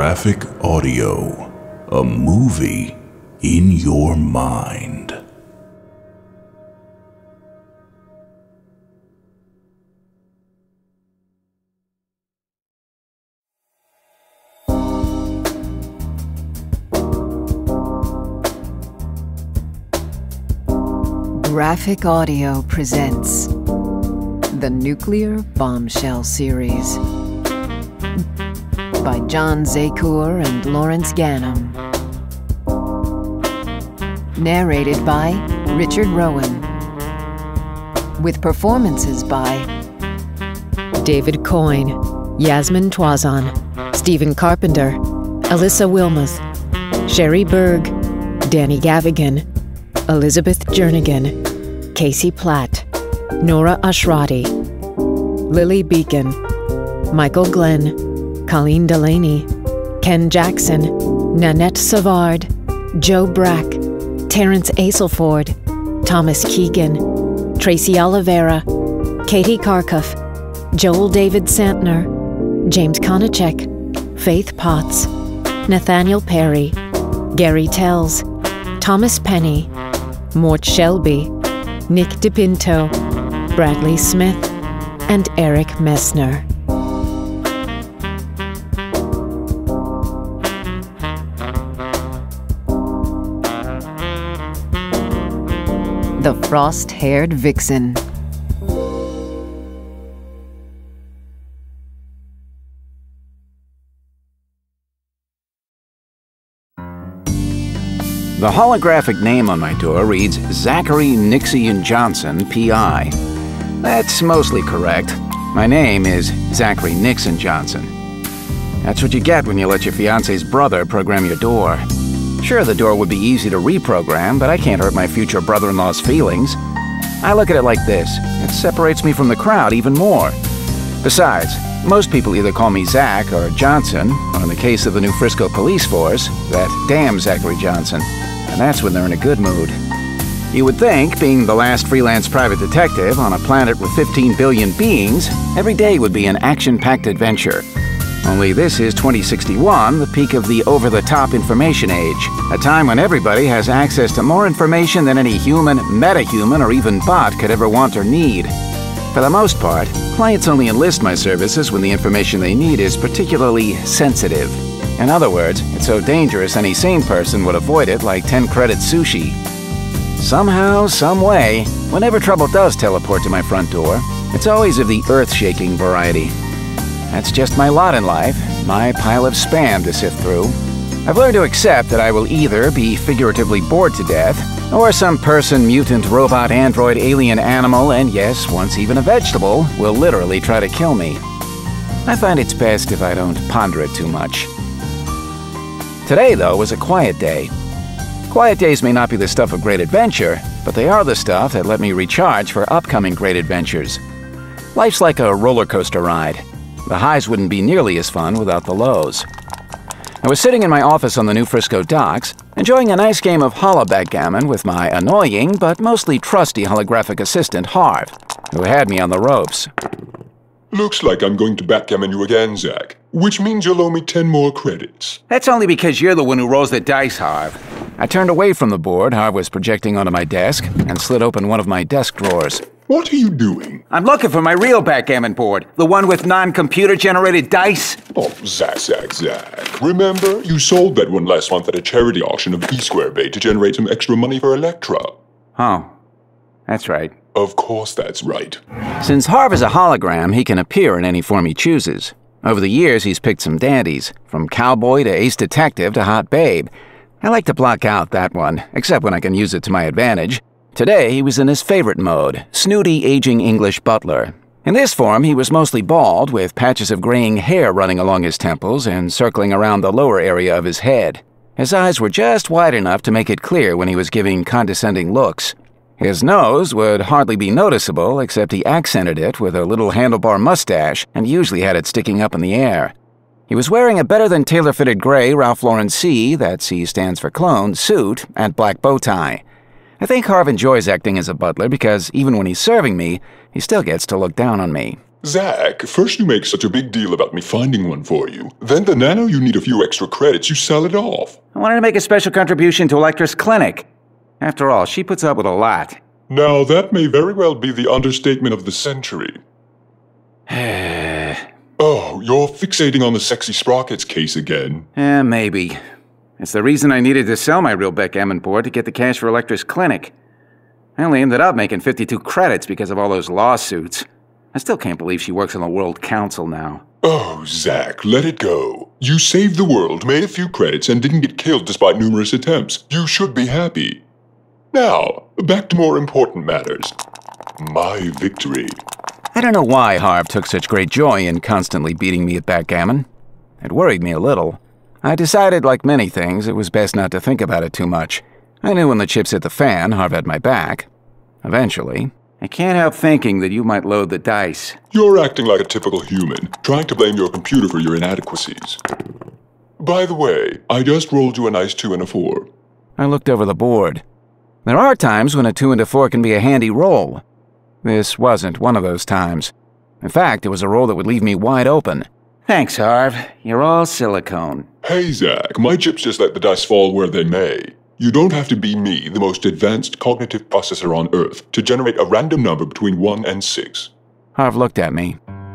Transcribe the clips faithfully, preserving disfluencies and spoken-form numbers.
Graphic audio, a movie in your mind. Graphic Audio presents the Nuclear Bombshell series by John Zakour and Lawrence Gannam. Narrated by Richard Rowan. With performances by David Coyne, Yasmin Toison, Stephen Carpenter, Alyssa Wilmoth, Sherry Berg, Danny Gavigan, Elizabeth Jernigan, Casie Platt, Nora Achrati, Lily Beacon, Michael Glenn, Colleen Delany, Ken Jackson, Nanette Savard, Joe Brack, Terrence Aselford, Thomas Keegan, Tracy Oliveira, Katy Carkuff, Joel David Santner, James Konicek, Faith Potts, Nathanial Perry, Gary Tells, Thomas Penny, Mort Shelby, Nick DePinto, Bradley Smith, and Eric Messner. The Frost-Haired Vixen. The holographic name on my door reads Zachary Nixian Johnson, P I That's mostly correct. My name is Zachary Nixon Johnson. That's what you get when you let your fiance's brother program your door. Sure, the door would be easy to reprogram, but I can't hurt my future brother-in-law's feelings. I look at it like this. It separates me from the crowd even more. Besides, most people either call me Zach or Johnson, or in the case of the New Frisco police force, that damn Zachary Johnson. And that's when they're in a good mood. You would think, being the last freelance private detective on a planet with fifteen billion beings, every day would be an action-packed adventure. Only this is twenty sixty-one, the peak of the over-the-top information age, a time when everybody has access to more information than any human, metahuman, or even bot could ever want or need. For the most part, clients only enlist my services when the information they need is particularly sensitive. In other words, it's so dangerous any sane person would avoid it like ten-credit sushi. Somehow, some way, whenever trouble does teleport to my front door, it's always of the earth-shaking variety. That's just my lot in life, my pile of spam to sift through. I've learned to accept that I will either be figuratively bored to death, or some person, mutant, robot, android, alien, animal, and yes, once even a vegetable, will literally try to kill me. I find it's best if I don't ponder it too much. Today, though, was a quiet day. Quiet days may not be the stuff of great adventure, but they are the stuff that let me recharge for upcoming great adventures. Life's like a roller coaster ride. The highs wouldn't be nearly as fun without the lows. I was sitting in my office on the New Frisco docks, enjoying a nice game of holobackgammon with my annoying but mostly trusty holographic assistant, Harv, who had me on the ropes. Looks like I'm going to backgammon you again, Zach, which means you'll owe me ten more credits. That's only because you're the one who rolls the dice, Harv. I turned away from the board Harv was projecting onto my desk and slid open one of my desk drawers. What are you doing? I'm looking for my real backgammon board, the one with non-computer generated dice. Oh, Zach, Zach, Zach. Remember, you sold that one last month at a charity auction of E-Square Bait to generate some extra money for Electra. Oh, that's right. Of course that's right. Since Harv is a hologram, he can appear in any form he chooses. Over the years, he's picked some dandies, from cowboy to ace detective to hot babe. I like to block out that one, except when I can use it to my advantage. Today, he was in his favorite mode, snooty, aging English butler. In this form, he was mostly bald, with patches of graying hair running along his temples and circling around the lower area of his head. His eyes were just wide enough to make it clear when he was giving condescending looks. His nose would hardly be noticeable, except he accented it with a little handlebar mustache and usually had it sticking up in the air. He was wearing a better-than-tailor-fitted gray Ralph Lauren C, that C stands for clone, suit and black bow tie. I think Harv enjoys acting as a butler because even when he's serving me, he still gets to look down on me. Zach, first you make such a big deal about me finding one for you. Then the nano you need a few extra credits, you sell it off. I wanted to make a special contribution to Electra's clinic. After all, she puts up with a lot. Now, that may very well be the understatement of the century. Oh, you're fixating on the sexy sprockets case again. Eh, maybe. It's the reason I needed to sell my real backgammon board to get the cash for Electra's clinic. I only ended up making fifty-two credits because of all those lawsuits. I still can't believe she works on the World Council now. Oh, Zach, let it go. You saved the world, made a few credits, and didn't get killed despite numerous attempts. You should be happy. Now, back to more important matters. My victory. I don't know why Harv took such great joy in constantly beating me at backgammon. It worried me a little. I decided, like many things, it was best not to think about it too much. I knew when the chips hit the fan, Harv had my back. Eventually. I can't help thinking that you might load the dice. You're acting like a typical human, trying to blame your computer for your inadequacies. By the way, I just rolled you a nice two and a four. I looked over the board. There are times when a two and a four can be a handy roll. This wasn't one of those times. In fact, it was a roll that would leave me wide open. Thanks, Harv. You're all silicone. Hey, Zach, my chips just let the dice fall where they may. You don't have to be me, the most advanced cognitive processor on Earth, to generate a random number between one and six. Harv looked at me.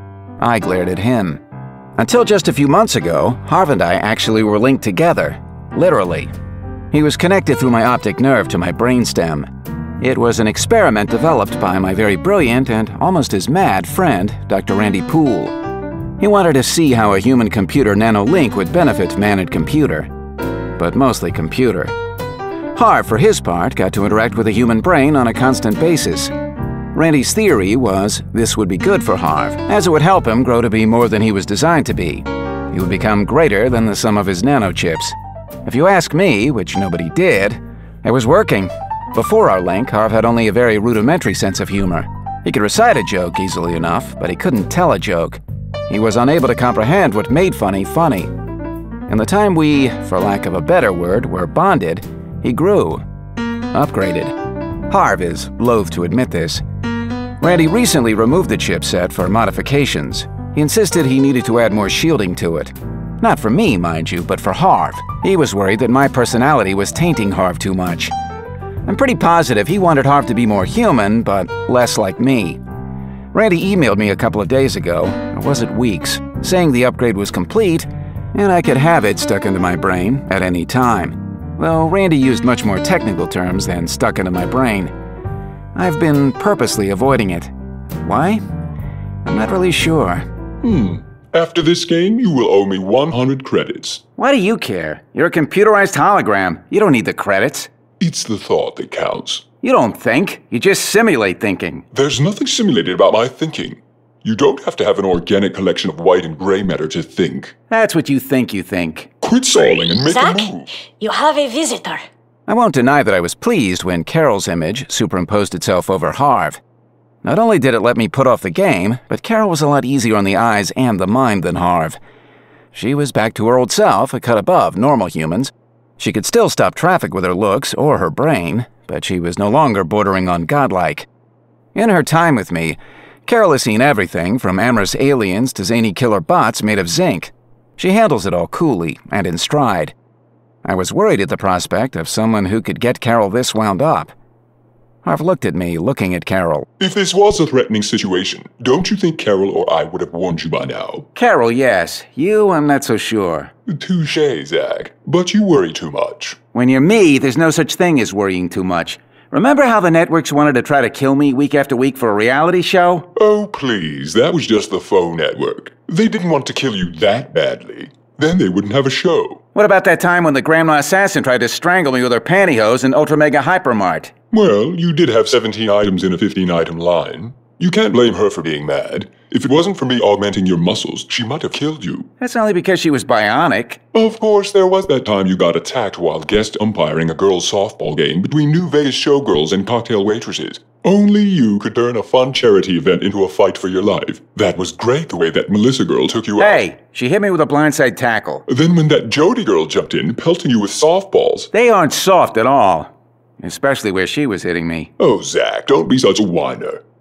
I glared at him. Until just a few months ago, Harv and I actually were linked together. Literally. He was connected through my optic nerve to my brainstem. It was an experiment developed by my very brilliant and almost as mad friend, Doctor Randy Poole. He wanted to see how a human-computer nano-link would benefit man and computer. But mostly computer. Harv, for his part, got to interact with a human brain on a constant basis. Randy's theory was this would be good for Harv, as it would help him grow to be more than he was designed to be. He would become greater than the sum of his nanochips. If you ask me, which nobody did, it was working. Before our link, Harv had only a very rudimentary sense of humor. He could recite a joke easily enough, but he couldn't tell a joke. He was unable to comprehend what made funny funny. In the time we, for lack of a better word, were bonded, he grew. Upgraded. Harv is loath to admit this. Randy recently removed the chipset for modifications. He insisted he needed to add more shielding to it. Not for me, mind you, but for Harv. He was worried that my personality was tainting Harv too much. I'm pretty positive he wanted Harv to be more human, but less like me. Randy emailed me a couple of days ago, or was it weeks, saying the upgrade was complete, and I could have it stuck into my brain at any time. Though Randy used much more technical terms than stuck into my brain. I've been purposely avoiding it. Why? I'm not really sure. Hmm. After this game, you will owe me one hundred credits. Why do you care? You're a computerized hologram. You don't need the credits. It's the thought that counts. You don't think. You just simulate thinking. There's nothing simulated about my thinking. You don't have to have an organic collection of white and gray matter to think. That's what you think you think. Quit stalling and make Zach, a move. You have a visitor. I won't deny that I was pleased when Carol's image superimposed itself over Harv. Not only did it let me put off the game, but Carol was a lot easier on the eyes and the mind than Harv. She was back to her old self, a cut above normal humans. She could still stop traffic with her looks or her brain, but she was no longer bordering on godlike. In her time with me, Carol has seen everything from amorous aliens to zany killer bots made of zinc. She handles it all coolly and in stride. I was worried at the prospect of someone who could get Carol this wound up. Harv looked at me, looking at Carol. If this was a threatening situation, don't you think Carol or I would have warned you by now? Carol, yes. You, I'm not so sure. Touché, Zach. But you worry too much. When you're me, there's no such thing as worrying too much. Remember how the networks wanted to try to kill me week after week for a reality show? Oh, please, that was just the faux network. They didn't want to kill you that badly. Then they wouldn't have a show. What about that time when the Grandma Assassin tried to strangle me with her pantyhose in Ultra Mega Hypermart? Well, you did have seventeen items in a fifteen item line. You can't blame her for being mad. If it wasn't for me augmenting your muscles, she might have killed you. That's only because she was bionic. Of course, there was that time you got attacked while guest umpiring a girls' softball game between New Vegas showgirls and cocktail waitresses. Only you could turn a fun charity event into a fight for your life. That was great the way that Melissa girl took you out. Hey, she hit me with a blindside tackle. Then when that Jody girl jumped in, pelting you with softballs. They aren't soft at all. Especially where she was hitting me. Oh, Zach, don't be such a whiner.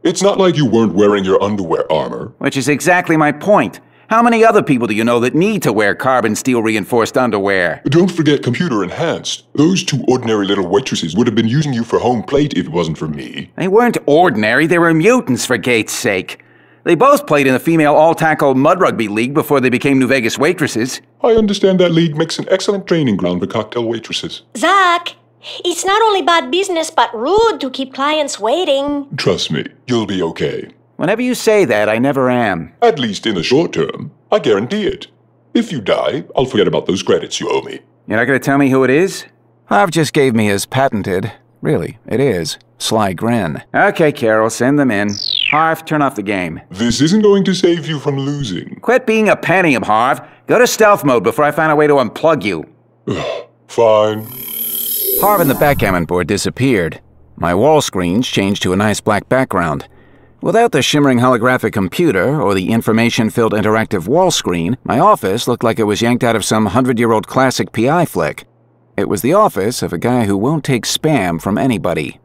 It's not like you weren't wearing your underwear armor. Which is exactly my point. How many other people do you know that need to wear carbon steel reinforced underwear? Don't forget computer enhanced. Those two ordinary little waitresses would have been using you for home plate if it wasn't for me. They weren't ordinary, they were mutants for Gate's sake. They both played in the female all-tackle mud rugby league before they became New Vegas waitresses. I understand that league makes an excellent training ground for cocktail waitresses. Zach, it's not only bad business but rude to keep clients waiting. Trust me, you'll be okay. Whenever you say that, I never am. At least in the short term. I guarantee it. If you die, I'll forget about those credits you owe me. You're not going to tell me who it is? Harv just gave me his patented, really, it is, sly grin. Okay, Carol, send them in. Harv, turn off the game. This isn't going to save you from losing. Quit being a panium, Harv. Go to stealth mode before I find a way to unplug you. Fine. Harv and the backgammon board disappeared. My wall screens changed to a nice black background. Without the shimmering holographic computer or the information-filled interactive wall screen, my office looked like it was yanked out of some hundred-year-old classic P I flick. It was the office of a guy who won't take spam from anybody.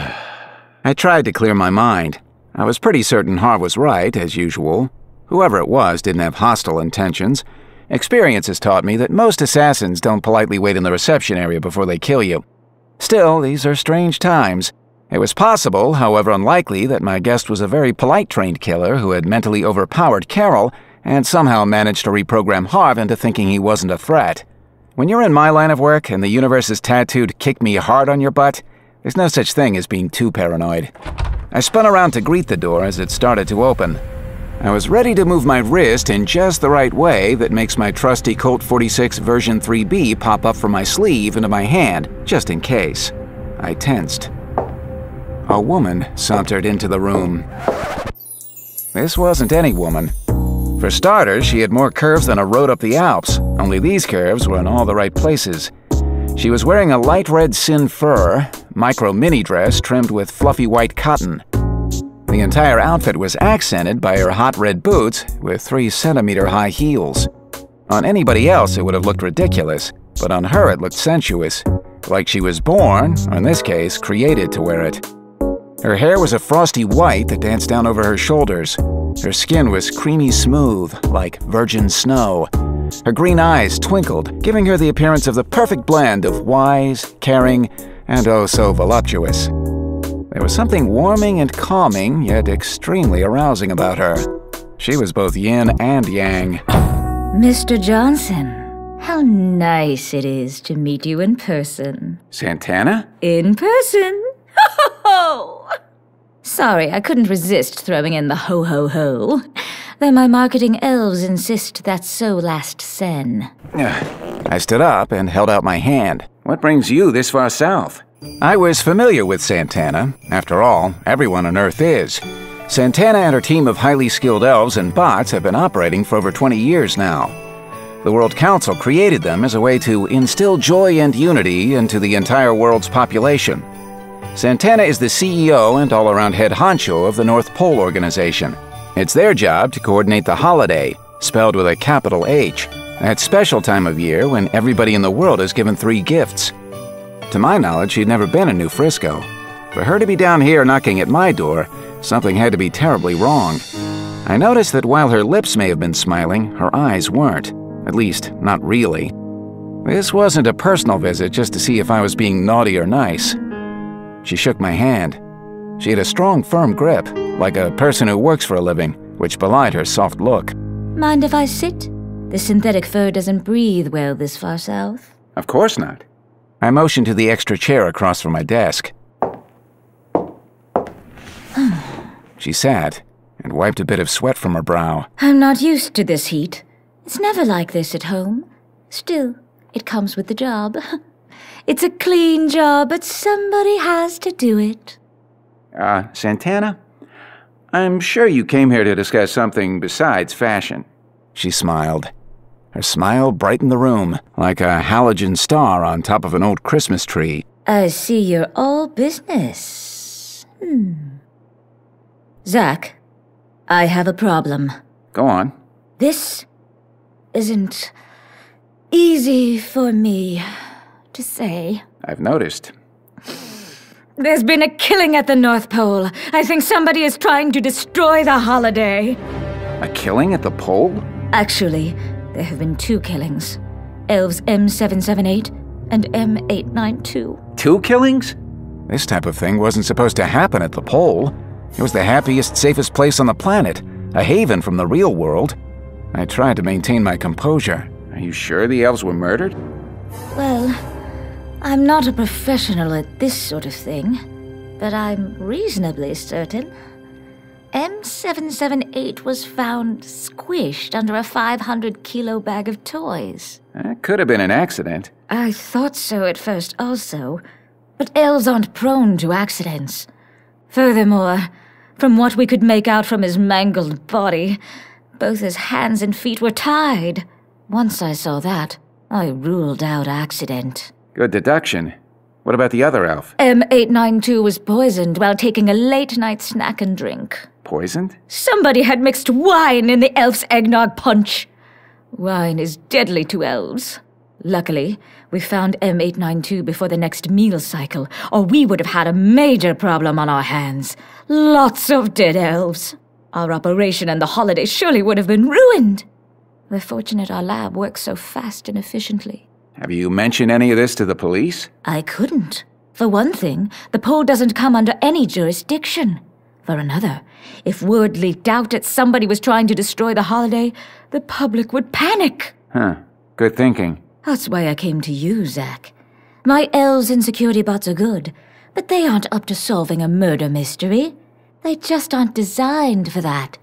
I tried to clear my mind. I was pretty certain Harv was right, as usual. Whoever it was didn't have hostile intentions. Experience has taught me that most assassins don't politely wait in the reception area before they kill you. Still, these are strange times. It was possible, however unlikely, that my guest was a very polite trained killer who had mentally overpowered Carol and somehow managed to reprogram Harv into thinking he wasn't a threat. When you're in my line of work and the universe is tattooed "kick me hard" on your butt, there's no such thing as being too paranoid. I spun around to greet the door as it started to open. I was ready to move my wrist in just the right way that makes my trusty Colt forty-six version three B pop up from my sleeve into my hand, just in case. I tensed. A woman sauntered into the room. This wasn't any woman. For starters, she had more curves than a road up the Alps, only these curves were in all the right places. She was wearing a light red sin fur, micro mini dress trimmed with fluffy white cotton. The entire outfit was accented by her hot red boots with three centimeter high heels. On anybody else it would have looked ridiculous, but on her it looked sensuous, like she was born, or in this case, created to wear it. Her hair was a frosty white that danced down over her shoulders. Her skin was creamy smooth, like virgin snow. Her green eyes twinkled, giving her the appearance of the perfect blend of wise, caring, and oh so voluptuous. There was something warming and calming, yet extremely arousing about her. She was both yin and yang. Mister Johnson, how nice it is to meet you in person. Santana? In person? Ho ho ho! Sorry, I couldn't resist throwing in the ho ho ho. Though my marketing elves insist that's so last sen. I stood up and held out my hand. What brings you this far south? I was familiar with Santana. After all, everyone on Earth is. Santana and her team of highly skilled elves and bots have been operating for over twenty years now. The World Council created them as a way to instill joy and unity into the entire world's population. Santana is the C E O and all-around head honcho of the North Pole Organization. It's their job to coordinate the holiday, spelled with a capital H, that special time of year when everybody in the world is given three gifts. To my knowledge, she'd never been in New Frisco. For her to be down here knocking at my door, something had to be terribly wrong. I noticed that while her lips may have been smiling, her eyes weren't. At least, not really. This wasn't a personal visit just to see if I was being naughty or nice. She shook my hand. She had a strong, firm grip, like a person who works for a living, which belied her soft look. Mind if I sit? The synthetic fur doesn't breathe well this far south. Of course not. I motioned to the extra chair across from my desk. She sat and wiped a bit of sweat from her brow. I'm not used to this heat. It's never like this at home. Still, it comes with the job. It's a clean job, but somebody has to do it. Uh, Santana? I'm sure you came here to discuss something besides fashion. She smiled. Her smile brightened the room, like a halogen star on top of an old Christmas tree. I see you're all business. Hmm. Zach, I have a problem. Go on. This isn't easy for me to say. I've noticed. There's been a killing at the North Pole. I think somebody is trying to destroy the holiday. A killing at the pole? Actually, there have been two killings. Elves M seven seven eight and M eight nine two. Two killings? This type of thing wasn't supposed to happen at the pole. It was the happiest, safest place on the planet, a haven from the real world. I tried to maintain my composure. Are you sure the elves were murdered? Well, I'm not a professional at this sort of thing, but I'm reasonably certain. M seven seven eight was found squished under a five hundred kilo bag of toys. That could have been an accident. I thought so at first also, but elves aren't prone to accidents. Furthermore, from what we could make out from his mangled body, both his hands and feet were tied. Once I saw that, I ruled out accident. Good deduction. What about the other elf? M eight nine two was poisoned while taking a late-night snack and drink. Poisoned? Somebody had mixed wine in the elf's eggnog punch. Wine is deadly to elves. Luckily, we found M eight nine two before the next meal cycle, or we would have had a major problem on our hands. Lots of dead elves. Our operation and the holiday surely would have been ruined. We're fortunate our lab works so fast and efficiently. Have you mentioned any of this to the police? I couldn't. For one thing, the pole doesn't come under any jurisdiction. For another, if word leaked out that somebody was trying to destroy the holiday, the public would panic. Huh. Good thinking. That's why I came to you, Zach. My elves and security bots are good, but they aren't up to solving a murder mystery. They just aren't designed for that.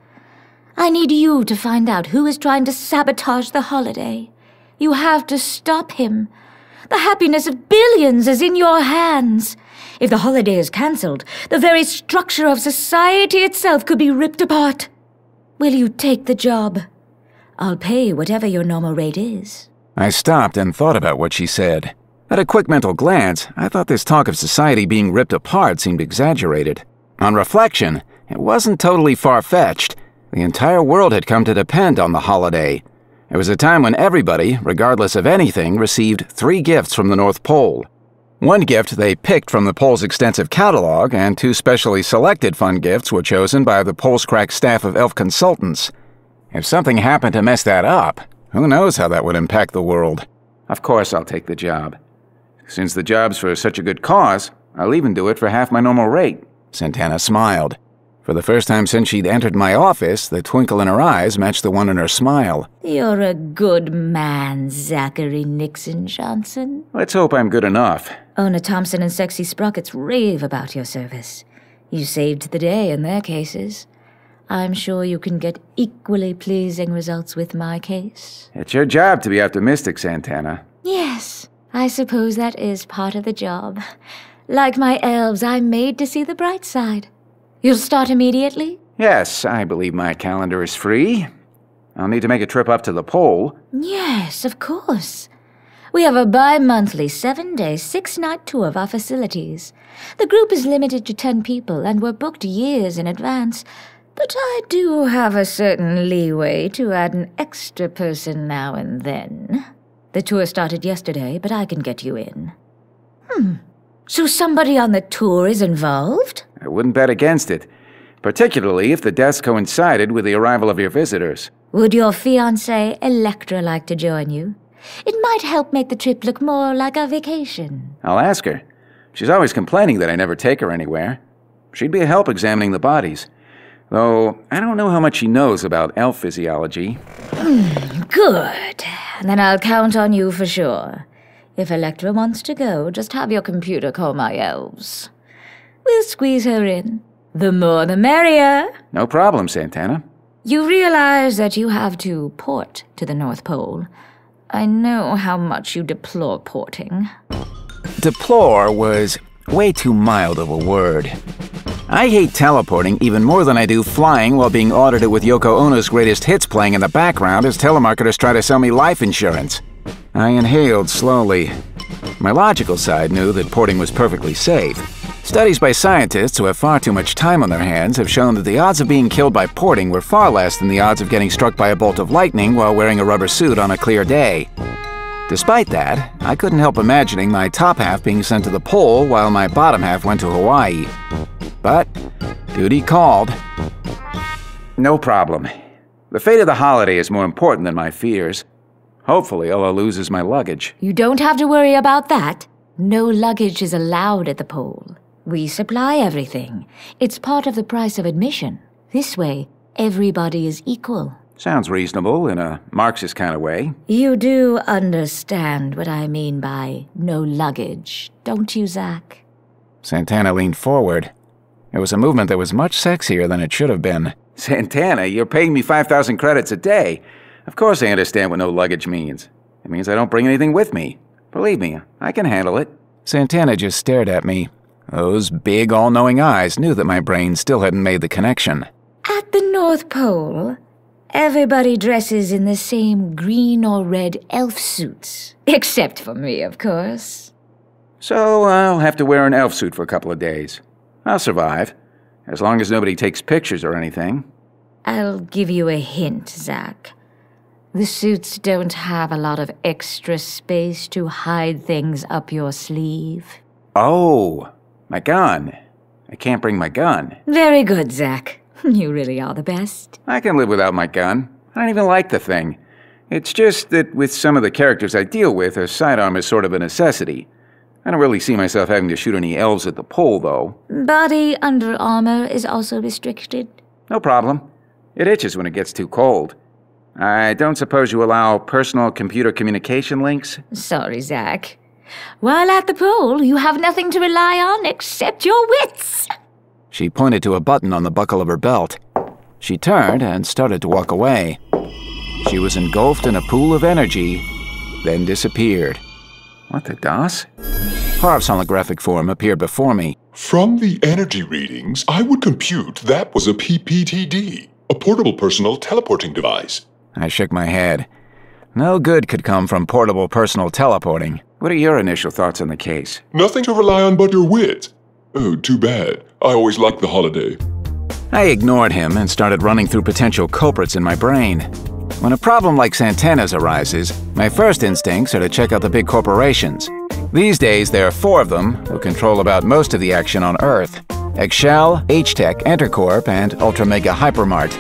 I need you to find out who is trying to sabotage the holiday. You have to stop him. The happiness of billions is in your hands. If the holiday is cancelled, the very structure of society itself could be ripped apart. Will you take the job? I'll pay whatever your normal rate is. I stopped and thought about what she said. At a quick mental glance, I thought this talk of society being ripped apart seemed exaggerated. On reflection, it wasn't totally far-fetched. The entire world had come to depend on the holiday. It was a time when everybody, regardless of anything, received three gifts from the North Pole. One gift they picked from the Pole's extensive catalog, and two specially selected fun gifts were chosen by the Pole's crack staff of elf consultants. If something happened to mess that up, who knows how that would impact the world? Of course I'll take the job. Since the job's for such a good cause, I'll even do it for half my normal rate. Santner smiled. For the first time since she'd entered my office, the twinkle in her eyes matched the one in her smile. You're a good man, Zachary Nixon Johnson. Let's hope I'm good enough. Ona Thompson and Sexy Sprockets rave about your service. You saved the day in their cases. I'm sure you can get equally pleasing results with my case. It's your job to be optimistic, Santner. Yes, I suppose that is part of the job. Like my elves, I'm made to see the bright side. You'll start immediately? Yes, I believe my calendar is free. I'll need to make a trip up to the pole. Yes, of course. We have a bi-monthly, seven-day, six-night tour of our facilities. The group is limited to ten people, and we're booked years in advance. But I do have a certain leeway to add an extra person now and then. The tour started yesterday, but I can get you in. Hmm. So somebody on the tour is involved? I wouldn't bet against it, particularly if the deaths coincided with the arrival of your visitors. Would your fiancée, Electra, like to join you? It might help make the trip look more like a vacation. I'll ask her. She's always complaining that I never take her anywhere. She'd be a help examining the bodies. Though, I don't know how much she knows about elf physiology. Hmm, good. Then I'll count on you for sure. If Electra wants to go, just have your computer call my elves. We'll squeeze her in. The more the merrier. No problem, Santner. You realize that you have to port to the North Pole. I know how much you deplore porting. Deplore was way too mild of a word. I hate teleporting even more than I do flying while being audited with Yoko Ono's greatest hits playing in the background as telemarketers try to sell me life insurance. I inhaled slowly. My logical side knew that porting was perfectly safe. Studies by scientists who have far too much time on their hands have shown that the odds of being killed by porting were far less than the odds of getting struck by a bolt of lightning while wearing a rubber suit on a clear day. Despite that, I couldn't help imagining my top half being sent to the pole while my bottom half went to Hawaii. But duty called. No problem. The fate of the holiday is more important than my fears. Hopefully all I'll lose is my luggage. You don't have to worry about that. No luggage is allowed at the pole. We supply everything. It's part of the price of admission. This way, everybody is equal. Sounds reasonable in a Marxist kind of way. You do understand what I mean by no luggage, don't you, Zach? Santana leaned forward. It was a movement that was much sexier than it should have been. Santana, you're paying me five thousand credits a day. Of course I understand what no luggage means. It means I don't bring anything with me. Believe me, I can handle it. Santana just stared at me. Those big, all-knowing eyes knew that my brain still hadn't made the connection. At the North Pole, everybody dresses in the same green or red elf suits. Except for me, of course. So I'll have to wear an elf suit for a couple of days. I'll survive, as long as nobody takes pictures or anything. I'll give you a hint, Zach. The suits don't have a lot of extra space to hide things up your sleeve. Oh, my gun. I can't bring my gun. Very good, Zach. You really are the best. I can live without my gun. I don't even like the thing. It's just that with some of the characters I deal with, a sidearm is sort of a necessity. I don't really see myself having to shoot any elves at the pole, though. Body under armor is also restricted. No problem. It itches when it gets too cold. I don't suppose you allow personal computer communication links? Sorry, Zach. While at the pole, you have nothing to rely on except your wits. She pointed to a button on the buckle of her belt. She turned and started to walk away. She was engulfed in a pool of energy, then disappeared. What the DOS? Harv's holographic form appeared before me. From the energy readings, I would compute that was a P P T D, a portable personal teleporting device. I shook my head. No good could come from portable personal teleporting. What are your initial thoughts on the case? Nothing to rely on but your wit. Oh, too bad. I always liked the holiday. I ignored him and started running through potential culprits in my brain. When a problem like Santana's arises, my first instincts are to check out the big corporations. These days, there are four of them who control about most of the action on Earth. Excel, H-Tech, Entercorp, and Ultra Mega Hypermart.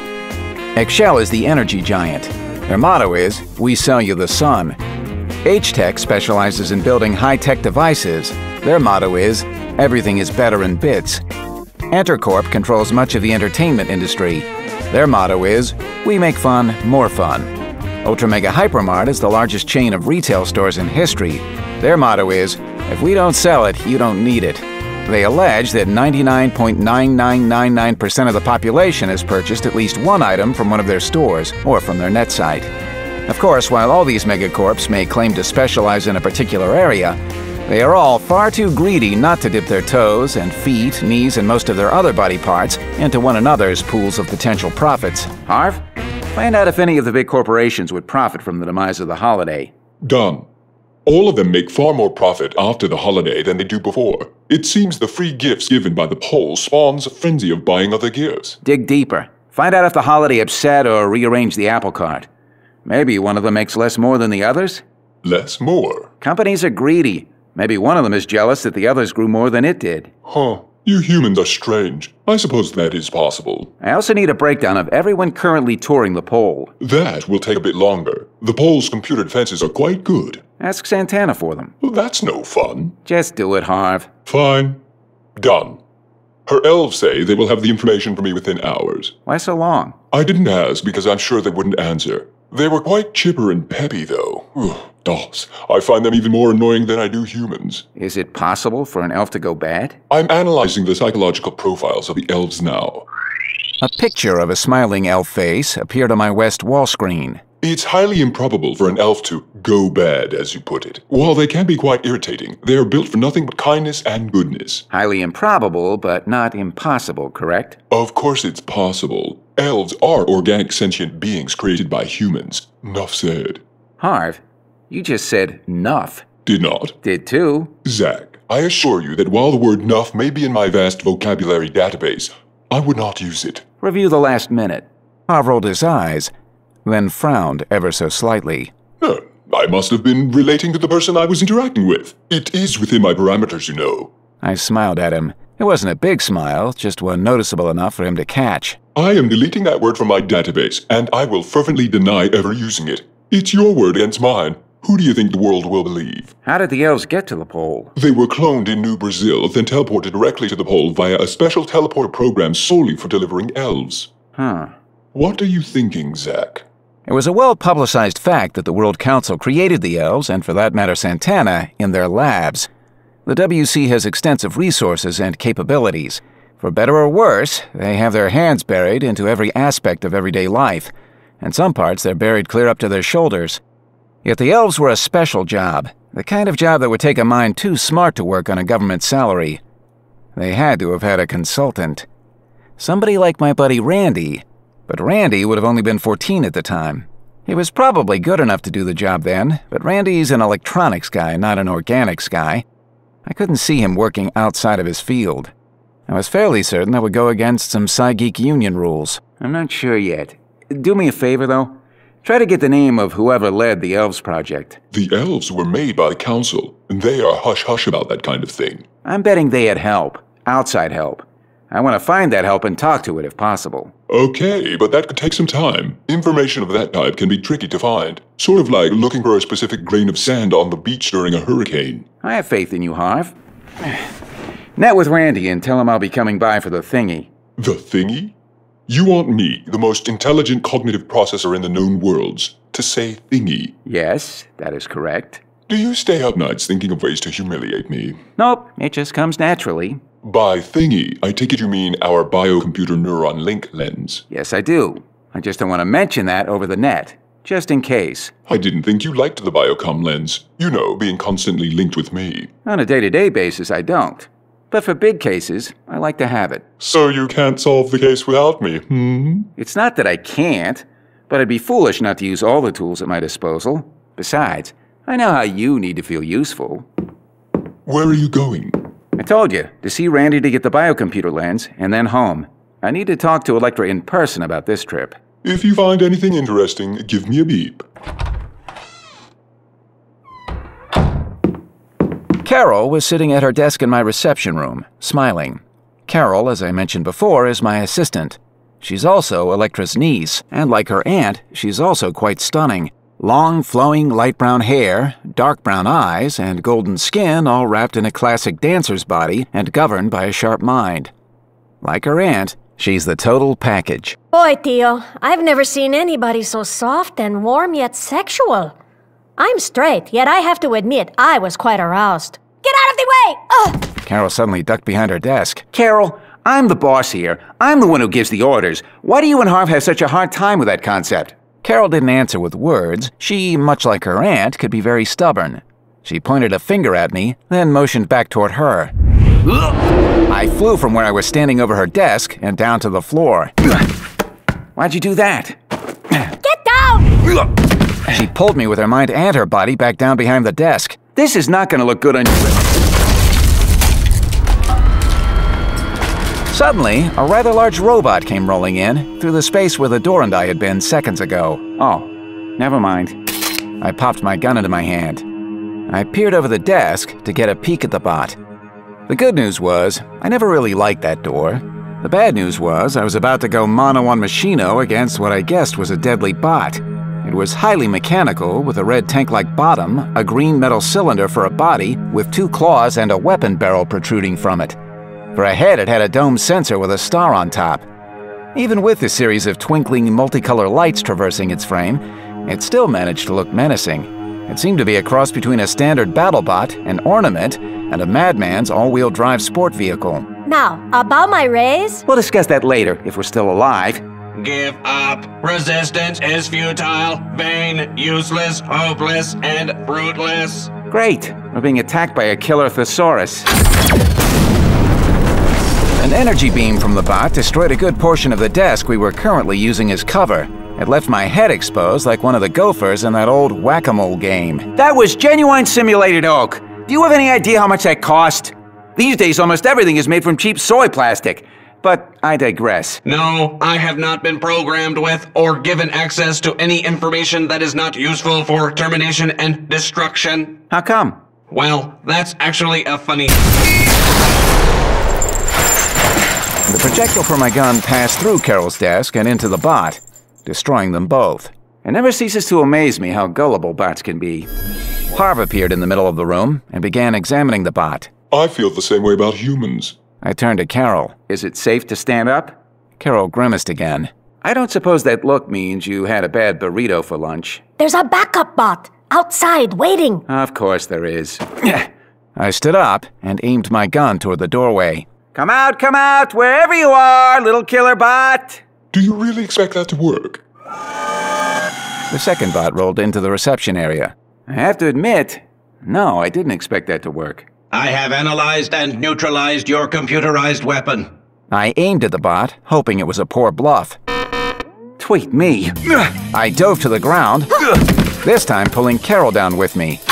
Excel is the energy giant. Their motto is, "We sell you the sun." H-Tech specializes in building high-tech devices. Their motto is, "Everything is better in bits." Entercorp controls much of the entertainment industry. Their motto is, "We make fun more fun." Ultra Mega Hypermart is the largest chain of retail stores in history. Their motto is, "If we don't sell it, you don't need it." They allege that ninety-nine point nine nine nine nine percent of the population has purchased at least one item from one of their stores or from their net site. Of course, while all these megacorps may claim to specialize in a particular area, they are all far too greedy not to dip their toes and feet, knees, and most of their other body parts into one another's pools of potential profits. Harv, find out if any of the big corporations would profit from the demise of the holiday. Done. All of them make far more profit after the holiday than they do before. It seems the free gifts given by the pole spawns a frenzy of buying other gifts. Dig deeper. Find out if the holiday upset or rearranged the apple cart. Maybe one of them makes less more than the others? Less more? Companies are greedy. Maybe one of them is jealous that the others grew more than it did. Huh. You humans are strange. I suppose that is possible. I also need a breakdown of everyone currently touring the pole. That will take a bit longer. The pole's computer defenses are quite good. Ask Santana for them. Well, that's no fun. Just do it, Harv. Fine. Done. Her elves say they will have the information for me within hours. Why so long? I didn't ask because I'm sure they wouldn't answer. They were quite chipper and peppy, though. Doss. I find them even more annoying than I do humans. Is it possible for an elf to go bad? I'm analyzing the psychological profiles of the elves now. A picture of a smiling elf face appeared on my west wall screen. It's highly improbable for an elf to go bad, as you put it. While they can be quite irritating, they are built for nothing but kindness and goodness. Highly improbable, but not impossible, correct? Of course it's possible. Elves are organic sentient beings created by humans. Nuff said. Harv, you just said nuff. Did not. Did too. Zach, I assure you that while the word nuff may be in my vast vocabulary database, I would not use it. Review the last minute. Harv rolled his eyes, then frowned ever so slightly. Uh, I must have been relating to the person I was interacting with. It is within my parameters, you know. I smiled at him. It wasn't a big smile, just one noticeable enough for him to catch. I am deleting that word from my database, and I will fervently deny ever using it. It's your word against mine. Who do you think the world will believe? How did the elves get to the pole? They were cloned in New Brazil, then teleported directly to the pole via a special teleporter program solely for delivering elves. Huh. What are you thinking, Zach? It was a well-publicized fact that the World Council created the elves, and for that matter Santner, in their labs. The W C has extensive resources and capabilities. For better or worse, they have their hands buried into every aspect of everyday life. In some parts, they're buried clear up to their shoulders. Yet the elves were a special job, the kind of job that would take a mind too smart to work on a government salary. They had to have had a consultant. Somebody like my buddy Randy, but Randy would have only been fourteen at the time. He was probably good enough to do the job then, but Randy's an electronics guy, not an organics guy. I couldn't see him working outside of his field. I was fairly certain that would go against some Psygeek union rules. I'm not sure yet. Do me a favor, though. Try to get the name of whoever led the Elves Project. The elves were made by the Council, and they are hush-hush about that kind of thing. I'm betting they had help. Outside help. I want to find that help and talk to it if possible. Okay, but that could take some time. Information of that type can be tricky to find. Sort of like looking for a specific grain of sand on the beach during a hurricane. I have faith in you, Harv. Net with Randy and tell him I'll be coming by for the thingy. The thingy? You want me, the most intelligent cognitive processor in the known worlds, to say thingy? Yes, that is correct. Do you stay up nights thinking of ways to humiliate me? Nope, it just comes naturally. By thingy, I take it you mean our biocomputer neuron link lens. Yes, I do. I just don't want to mention that over the net, just in case. I didn't think you liked the biocom lens. You know, being constantly linked with me. On a day-to-day basis, I don't. But for big cases, I like to have it. So you can't solve the case without me, hmm? It's not that I can't, but I'd be foolish not to use all the tools at my disposal. Besides, I know how you need to feel useful. Where are you going? I told you, to see Randy to get the biocomputer lens, and then home. I need to talk to Electra in person about this trip. If you find anything interesting, give me a beep. Carol was sitting at her desk in my reception room, smiling. Carol, as I mentioned before, is my assistant. She's also Electra's niece, and like her aunt, she's also quite stunning. Long, flowing, light brown hair, dark brown eyes, and golden skin all wrapped in a classic dancer's body and governed by a sharp mind. Like her aunt, she's the total package. Boy, Theo, I've never seen anybody so soft and warm yet sexual. I'm straight, yet I have to admit I was quite aroused. Get out of the way! Ugh! Carol suddenly ducked behind her desk. Carol, I'm the boss here. I'm the one who gives the orders. Why do you and Harv have such a hard time with that concept? Carol didn't answer with words. She, much like her aunt, could be very stubborn. She pointed a finger at me, then motioned back toward her. I flew from where I was standing over her desk and down to the floor. Why'd you do that? Get down! She pulled me with her mind and her body back down behind the desk. This is not going to look good on you. Suddenly, a rather large robot came rolling in through the space where the door and I had been seconds ago. Oh, never mind. I popped my gun into my hand. I peered over the desk to get a peek at the bot. The good news was, I never really liked that door. The bad news was, I was about to go mano on machino against what I guessed was a deadly bot. It was highly mechanical, with a red tank-like bottom, a green metal cylinder for a body, with two claws and a weapon barrel protruding from it. For a head, it had a dome sensor with a star on top. Even with the series of twinkling multicolor lights traversing its frame, it still managed to look menacing. It seemed to be a cross between a standard battlebot, an ornament, and a madman's all-wheel drive sport vehicle. Now, about my raise? We'll discuss that later, if we're still alive. Give up. Resistance is futile, vain, useless, hopeless, and fruitless. Great. We're being attacked by a killer thesaurus. An energy beam from the bot destroyed a good portion of the desk we were currently using as cover. It left my head exposed like one of the gophers in that old whack-a-mole game. That was genuine simulated oak. Do you have any idea how much that cost? These days, almost everything is made from cheap soy plastic. But I digress. No, I have not been programmed with or given access to any information that is not useful for termination and destruction. How come? Well, that's actually a funny... The projectile from my gun passed through Carol's desk and into the bot, destroying them both. It never ceases to amaze me how gullible bots can be. Harv appeared in the middle of the room and began examining the bot. I feel the same way about humans. I turned to Carol. Is it safe to stand up? Carol grimaced again. I don't suppose that look means you had a bad burrito for lunch. There's a backup bot outside waiting. Of course there is. I stood up and aimed my gun toward the doorway. Come out, come out, wherever you are, little killer bot! Do you really expect that to work? The second bot rolled into the reception area. I have to admit, no, I didn't expect that to work. I have analyzed and neutralized your computerized weapon. I aimed at the bot, hoping it was a poor bluff. Tweet me. I dove to the ground, this time pulling Carol down with me.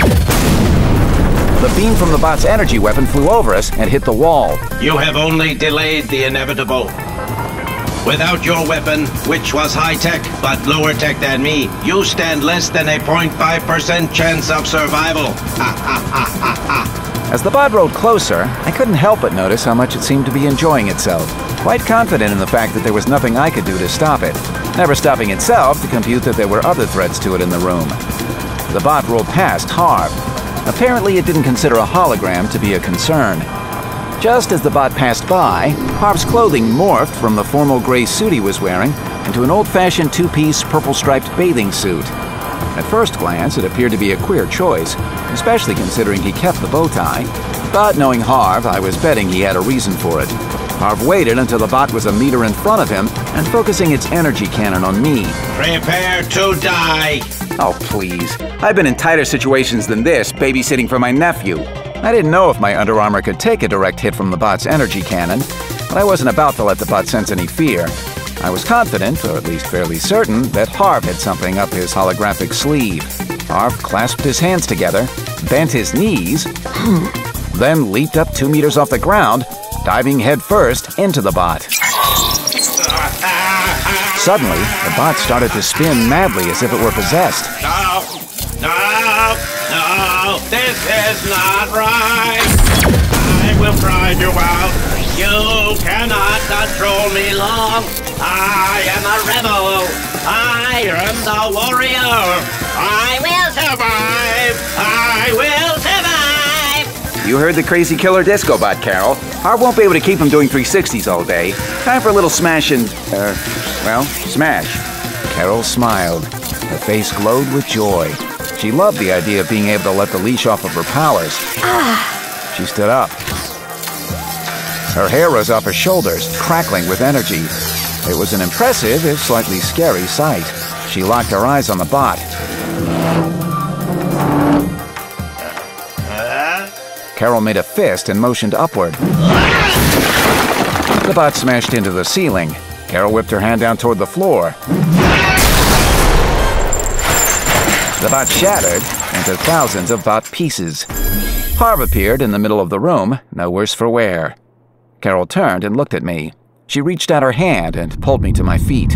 The beam from the bot's energy weapon flew over us and hit the wall. You have only delayed the inevitable. Without your weapon, which was high-tech but lower-tech than me, you stand less than a zero point five percent chance of survival. Ha ha ha ha ha. As the bot rode closer, I couldn't help but notice how much it seemed to be enjoying itself. Quite confident in the fact that there was nothing I could do to stop it. Never stopping itself to compute that there were other threats to it in the room. The bot rolled past Harv. Apparently it didn't consider a hologram to be a concern. Just as the bot passed by, Harv's clothing morphed from the formal gray suit he was wearing into an old-fashioned two-piece purple-striped bathing suit. At first glance, it appeared to be a queer choice, especially considering he kept the bow tie. But knowing Harv, I was betting he had a reason for it. Harv waited until the bot was a meter in front of him and focusing its energy cannon on me. Prepare to die! Oh, please. I've been in tighter situations than this, babysitting for my nephew. I didn't know if my Under Armour could take a direct hit from the bot's energy cannon, but I wasn't about to let the bot sense any fear. I was confident, or at least fairly certain, that Harv had something up his holographic sleeve. Harv clasped his hands together, bent his knees, then leaped up two meters off the ground, diving headfirst into the bot. Suddenly, the bot started to spin madly as if it were possessed. No! No! No! This is not right! I will drive you out! You cannot control me long! I am a rebel! I am the warrior! I will survive! I will survive! You heard the crazy killer disco bot, Carol. Harv won't be able to keep him doing three sixties all day. Time for a little smash and, uh, well, smash. Carol smiled. Her face glowed with joy. She loved the idea of being able to let the leash off of her powers. Ah. She stood up. Her hair rose off her shoulders, crackling with energy. It was an impressive, if slightly scary, sight. She locked her eyes on the bot. Carol made a fist and motioned upward. The bot smashed into the ceiling. Carol whipped her hand down toward the floor. The bot shattered into thousands of bot pieces. Harv appeared in the middle of the room, no worse for wear. Carol turned and looked at me. She reached out her hand and pulled me to my feet.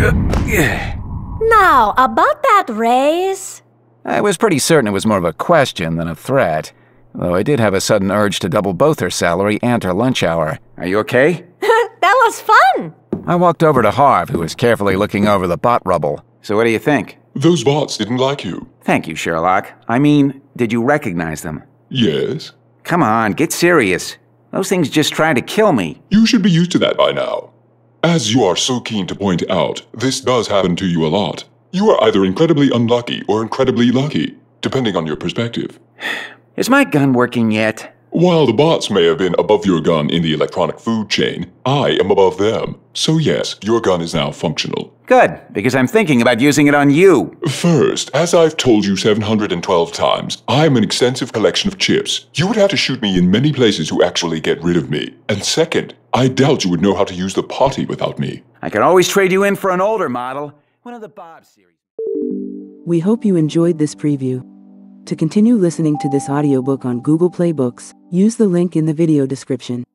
Now, about that raise... I was pretty certain it was more of a question than a threat, though I did have a sudden urge to double both her salary and her lunch hour. Are you okay? That was fun! I walked over to Harv, who was carefully looking over the bot rubble. So what do you think? Those bots didn't like you. Thank you, Sherlock. I mean, did you recognize them? Yes. Come on, get serious. Those things just tried to kill me. You should be used to that by now. As you are so keen to point out, this does happen to you a lot. You are either incredibly unlucky or incredibly lucky, depending on your perspective. Is my gun working yet? While the bots may have been above your gun in the electronic food chain, I am above them. So yes, your gun is now functional. Good, because I'm thinking about using it on you. First, as I've told you seven hundred twelve times, I'm an extensive collection of chips. You would have to shoot me in many places to actually get rid of me. And second, I doubt you would know how to use the potty without me. I could always trade you in for an older model. One of the Bob series. We hope you enjoyed this preview. To continue listening to this audiobook on Google Play Books, use the link in the video description.